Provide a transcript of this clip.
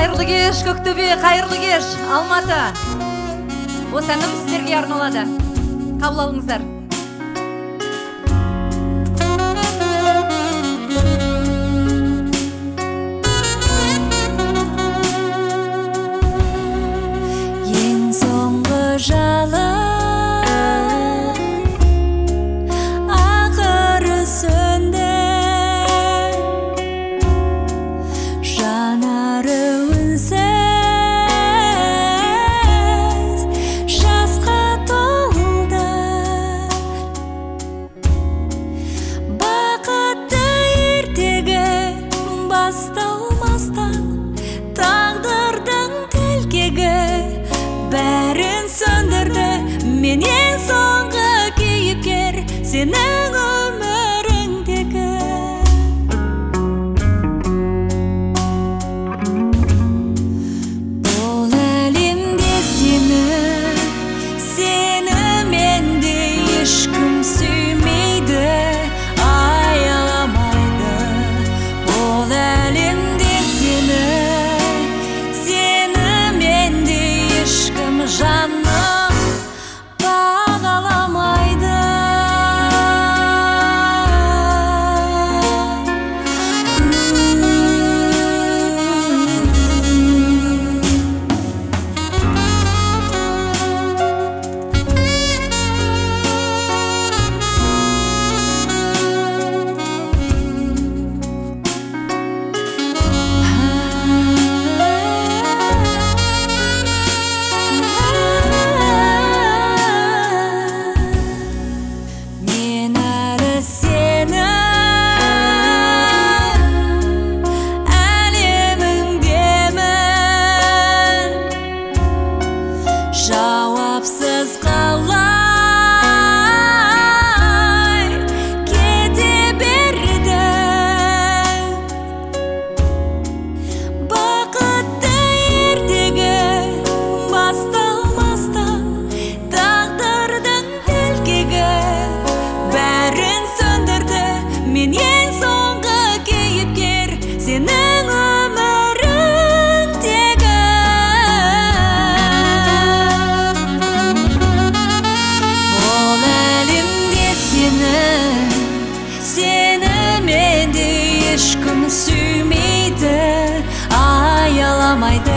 Қайырлы кеш, Көктөбе, қайырлы кеш, Алматы. Осы әнім сіздерге арналады. Қабыл алыңыздар. Ең соңғы жалын ақыры сөнді, жанары үнсіз жасқа толды. Бақытты ертегі басталмастан тағдырдың тәлкегі бәрін сөндірді. Мен ең соңғы кейіпкер, сенің өміріңдегі. Бұл әлемде сені менде ешкім сүймейді, аяламайды. Бұл әлемде сені менде ешкім жаным бағаламайды. Мен әлі сені әлеміңдемін, жауапсыз қалай кете бердің. Бақытты ертегі басталмастан тағдырдың тәлкегі бәрін сөндірді. Мен ең соңғы кейіпкер, сенің өміріңдегі. Бұл әлемде сені менде ешкім сүймейді, аяламайды.